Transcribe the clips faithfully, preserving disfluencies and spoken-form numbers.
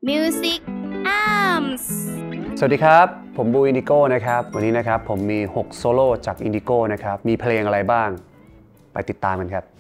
Music Arms สวัสดีครับผมบูอินดิโก้นะครับวันนี้นะครับผมมีหกโซโล่จากอินดิโก้นะครับมีเพลงอะไรบ้างไปติดตามกันครับ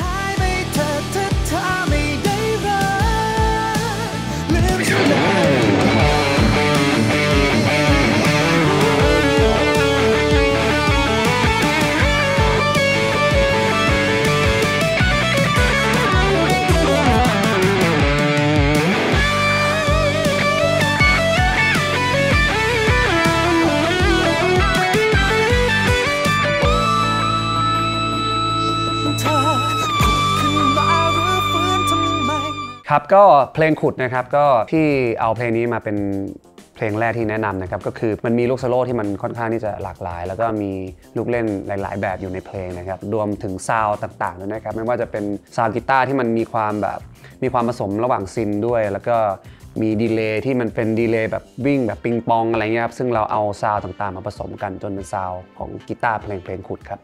ครับก็เพลงขุดนะครับก็ที่เอาเพลงนี้มาเป็นเพลงแรกที่แนะนำนะครับก็คือมันมีลูกโซโล่ที่มันค่อนข้างที่จะหลากหลายแล้วก็มีลูกเล่นหลายๆแบบอยู่ในเพลงนะครับรวมถึงซาวด์ต่างๆด้วยนะครับไม่ว่าจะเป็นซาวด์กีตาร์ที่มันมีความแบบมีความผสมระหว่างซินด้วยแล้วก็มีดีเลย์ที่มันเป็นดีเลย์แบบวิ่งแบบปิงปองอะไรเงี้ยครับซึ่งเราเอาซาวด์ต่างๆมาผสมกันจนเป็นซาวด์ของกีตาร์เพลงเพลงขุดครับ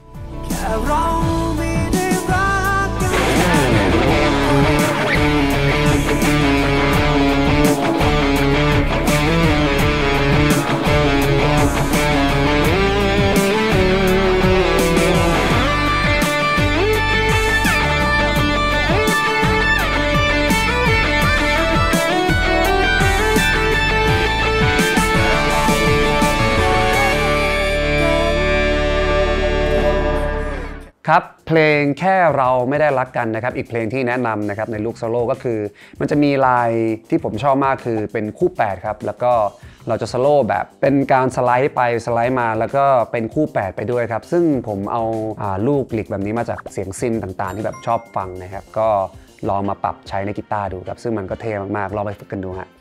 ครับเพลงแค่เราไม่ได้รักกันนะครับอีกเพลงที่แนะนำนะครับในลูกโซโล่ก็คือมันจะมีลายที่ผมชอบมากคือเป็นคู่แปดครับแล้วก็เราจะโซโล่แบบเป็นการสไลด์ไปสไลด์มาแล้วก็เป็นคู่แปดไปด้วยครับซึ่งผมเอาลูกหลิกแบบนี้มาจากเสียงซินต่างๆที่แบบชอบฟังนะครับก็ลองมาปรับใช้ในกีตาร์ดูครับซึ่งมันก็เท่มากๆลองไปฝึกกันดูฮะ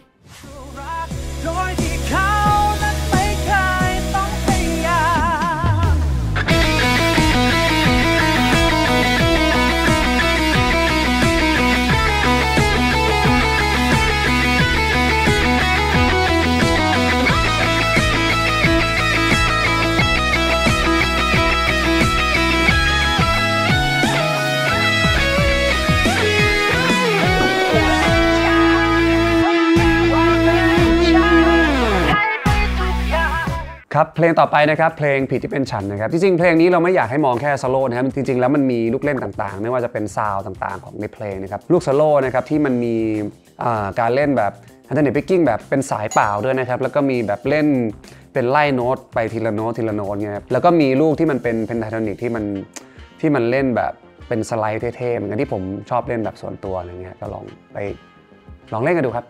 ครับเพลงต่อไปนะครับเพลงผิดที่เป็นฉันนะครับจริงๆเพลงนี้เราไม่อยากให้มองแค่โซโล่นะครับจริงๆแล้วมันมีลูกเล่นต่างๆไม่ว่าจะเป็นซาวด์ต่างๆของในเพลงนะครับลูกโซโล่นะครับที่มันมีการเล่นแบบอันเทอร์เน็ตพิกกิ้งแบบเป็นสายเปล่าด้วยนะครับแล้วก็มีแบบเล่นเป็นไล่โน้ตไปทีละโน้ตทีละโน้ตเงี้ยครับแล้วก็มีลูกที่มันเป็นเพนทาโทนิกที่มันที่มันเล่นแบบเป็นสไลด์เท่ๆเหมือนกันที่ผมชอบเล่นแบบส่วนตัวอะไรเงี้ยก็ลองไปลองเล่นกันดูครับ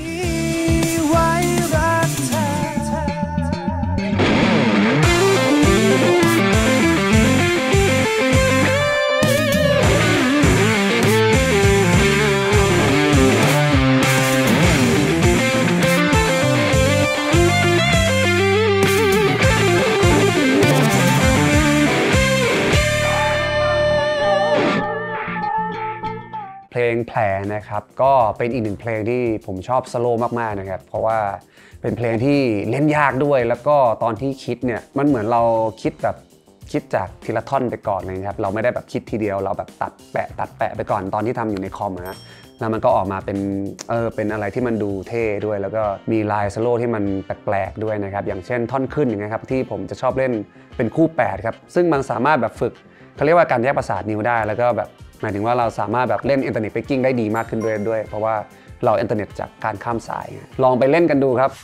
เพลงแผลนะครับก็เป็นอีกหนึ่งเพลงที่ผมชอบสโลว์มากๆนะครับเพราะว่าเป็นเพลงที่เล่นยากด้วยแล้วก็ตอนที่คิดเนี่ยมันเหมือนเราคิดแบบคิดจากทีละท่อนไปก่อนเลยครับเราไม่ได้แบบคิดทีเดียวเราแบบตัดแปะตัดแปะไปก่อนตอนที่ทำอยู่ในคอมนะแล้วมันก็ออกมาเป็นเออเป็นอะไรที่มันดูเท่ด้วยแล้วก็มีลายสโลว์ที่มันแปลกๆด้วยนะครับอย่างเช่นท่อนขึ้นอย่างเงี้ยครับที่ผมจะชอบเล่นเป็นคู่แปดครับซึ่งมันสามารถแบบฝึกเขาเรียกว่าการแยกประสาทนิ้วได้แล้วก็แบบหมายถึงว่าเราสามารถแบบเล่นอินเทอร์เน็ตเบกกิ้งได้ดีมากขึ้นด้วยด้วยเพราะว่าเราอินเทอร์เน็ตจากการข้ามสายลองไปเล่นกันดูครับ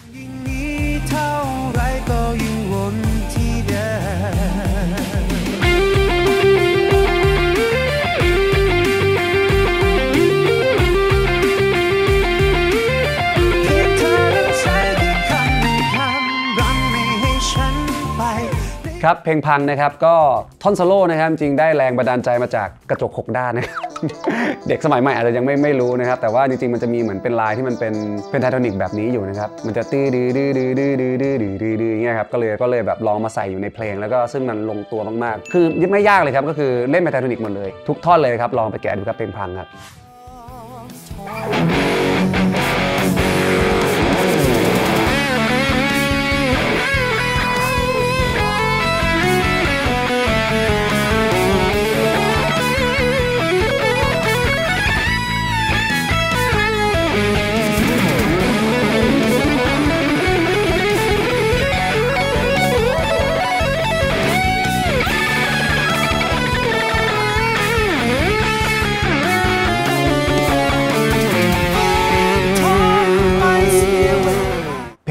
ครับเพลงพังนะครับก็ท่อนโซโล่นะครับจริงได้แรงบันดาลใจมาจากกระจกหกด้านนะ เด็กสมัยใหม่อาจจะยังไม่ไม่รู้นะครับแต่ว่าจริงๆมันจะมีเหมือนเป็นลายที่มันเป็นเป็นไททานิกแบบนี้อยู่นะครับมันจะตื้อดื้อดื้อดื้อดื้อดื้อดื้อดื้อดื้อดื้อเงี้ยครับก็เลยก็เลยแบบลองมาใส่อยู่ในเพลงแล้วก็ซึ่งมันลงตัวมากๆคือยิ่งไม่ยากเลยครับก็คือเล่นเป็นไททานิกหมดเลยทุกท่อนเลยครับลองไปแกะดูครับเพลงพังครับ We'll be right back.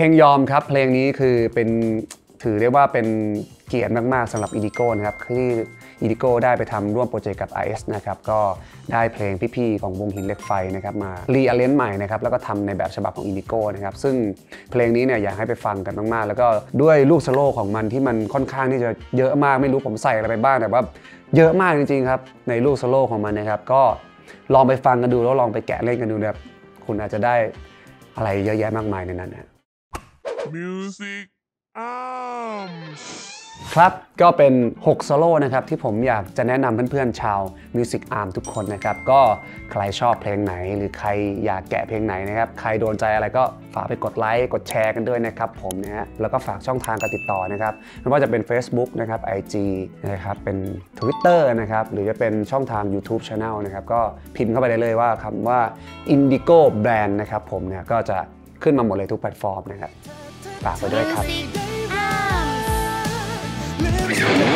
ลงยอมครับเพลงนี้คือเป็นถือได้ว่าเป็นเกียรติมากๆสำหรับ Indigo นะครับที่ Indigo ได้ไปทำร่วมโปรเจกต์กับ ไอ เอส นะครับก็ได้เพลงพี่ๆของวงหินเหล็กไฟนะครับมารีอาร์เรนจ์ใหม่นะครับแล้วก็ทำในแบบฉบับของ Indigo นะครับซึ่งเพลงนี้เนี่ยอยากให้ไปฟังกันมากๆแล้วก็ด้วยลูกสโลว์ของมันที่มันค่อนข้างที่จะเยอะมากไม่รู้ผมใส่อะไรไปบ้างแต่ว่าเยอะมากจริงๆครับในลูกสโลว์ของมันนะครับก็ลองไปฟังกันดูแล้วลองไปแกะเล่นกันดูนะครับคุณอาจจะได้อะไรเยอะแยะมากมายในนั้นนะ Music Arms ครับก็เป็นหกโซโล่นะครับที่ผมอยากจะแนะนำเพื่อนๆชาว Music Arm ทุกคนนะครับก็ใครชอบเพลงไหนหรือใครอยากแกะเพลงไหนนะครับใครโดนใจอะไรก็ฝากไปกดไลค์กดแชร์กันด้วยนะครับผมนะฮะแล้วก็ฝากช่องทางการติดต่อนะครับไม่ว่าจะเป็น Facebook นะครับ ไอ จี นะครับเป็น Twitter นะครับหรือจะเป็นช่องทาง YouTube Channel นะครับก็พิมพ์เข้าไปได้เลยว่าคำว่า Indigo Brand นะครับผมเนี่ยก็จะขึ้นมาหมดเลยทุกแพลตฟอร์มนะครับฝากไปด้วยครับ Music Arms